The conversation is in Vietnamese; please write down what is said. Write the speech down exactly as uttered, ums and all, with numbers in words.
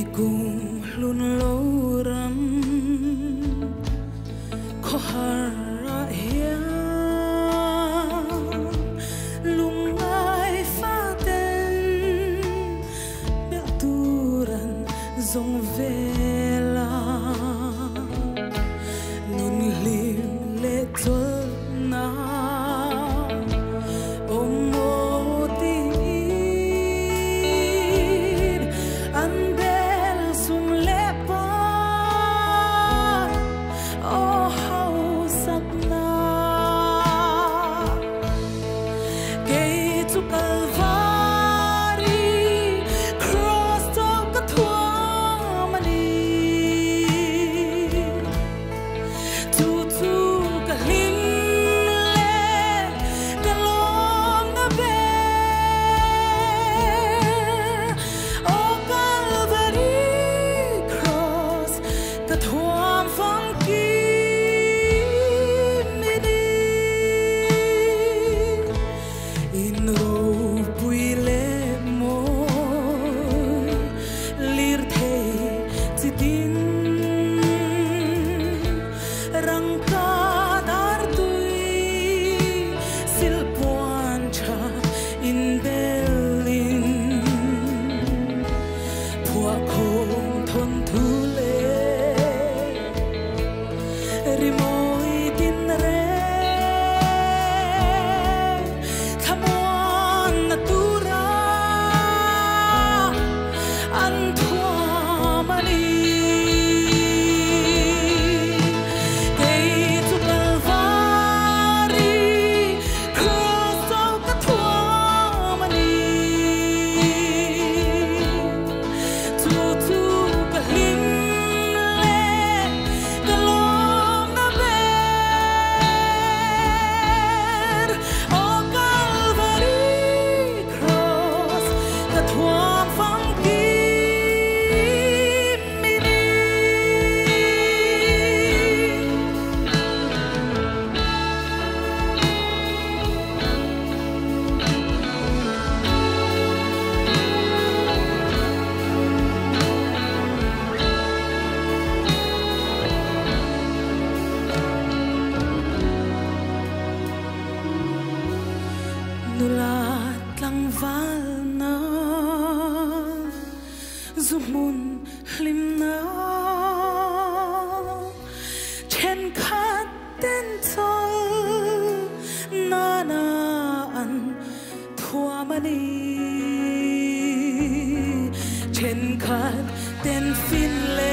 cùng luôn lâu răng khó hara hiang lung ai pha tên bel turan dòng về la nun lim lệ tuột na ôm mô tin an bel sum lệ pa ô hau sắc na cây tu calvari cross to ka thua mani tu tu ka lim le ka lom na be ô calvari cross ka thua phong kim mi đi in ro pui le môi lir the chi tin răng ca dar tui sil puan cha in belin phua khom thon thu le ri moi tin re thamon na tura an thua mani cây tu calvari cross to ka thua mani tu tu ka lim le ka lom na ber ô calvari cross ka thua phong kim mi đi nulat lang val na zumun lim na chen khat ten chol na na an thua mani chen khat ten fin le